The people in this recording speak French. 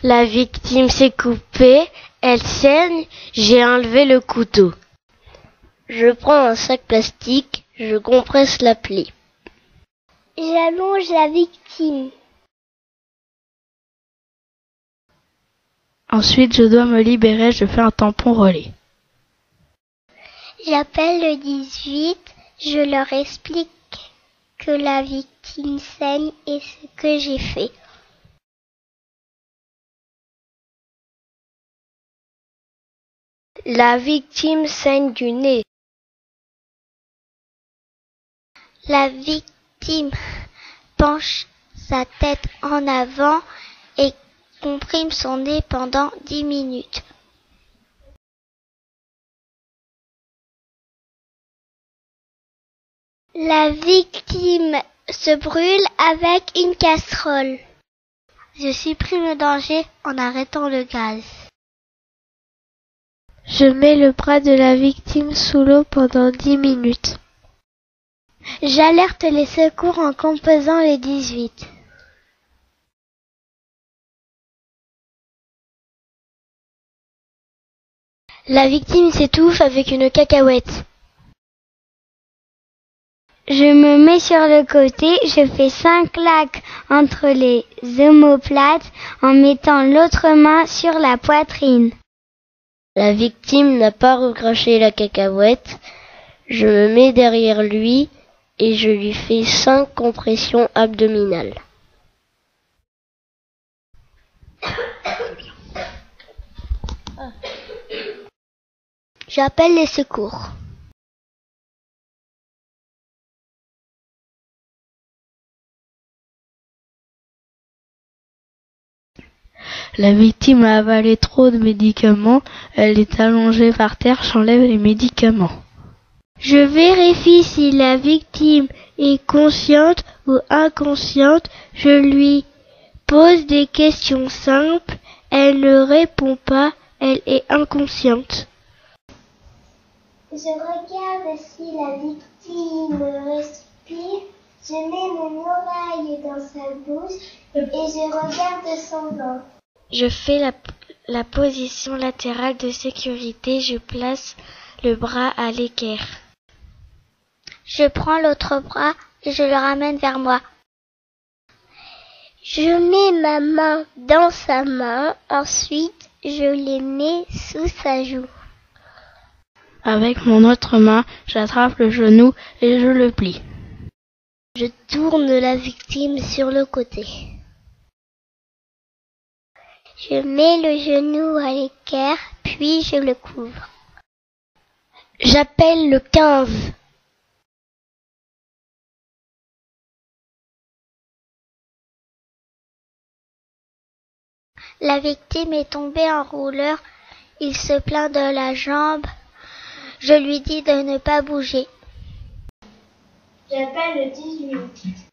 La victime s'est coupée, elle saigne, j'ai enlevé le couteau. Je prends un sac plastique, je compresse la plaie. J'allonge la victime. Ensuite, je dois me libérer, je fais un tampon relais. J'appelle le 18, je leur explique que la victime saigne et ce que j'ai fait. La victime saigne du nez. La victime penche sa tête en avant et comprime son nez pendant 10 minutes. La victime se brûle avec une casserole. Je supprime le danger en arrêtant le gaz. Je mets le bras de la victime sous l'eau pendant 10 minutes. J'alerte les secours en composant les 18. La victime s'étouffe avec une cacahuète. Je me mets sur le côté, je fais 5 claques entre les omoplates en mettant l'autre main sur la poitrine. La victime n'a pas recraché la cacahuète. Je me mets derrière lui et je lui fais 5 compressions abdominales. J'appelle les secours. La victime a avalé trop de médicaments, elle est allongée par terre, j'enlève les médicaments. Je vérifie si la victime est consciente ou inconsciente. Je lui pose des questions simples. Elle ne répond pas, elle est inconsciente. Je regarde si la victime respire. Je mets mon oreille dans sa bouche et je regarde son ventre. Je fais la position latérale de sécurité, je place le bras à l'équerre. Je prends l'autre bras et je le ramène vers moi. Je mets ma main dans sa main, ensuite je les mets sous sa joue. Avec mon autre main, j'attrape le genou et je le plie. Je tourne la victime sur le côté. Je mets le genou à l'équerre, puis je le couvre. J'appelle le 15. La victime est tombée en rouleur. Il se plaint de la jambe. Je lui dis de ne pas bouger. J'appelle le 18.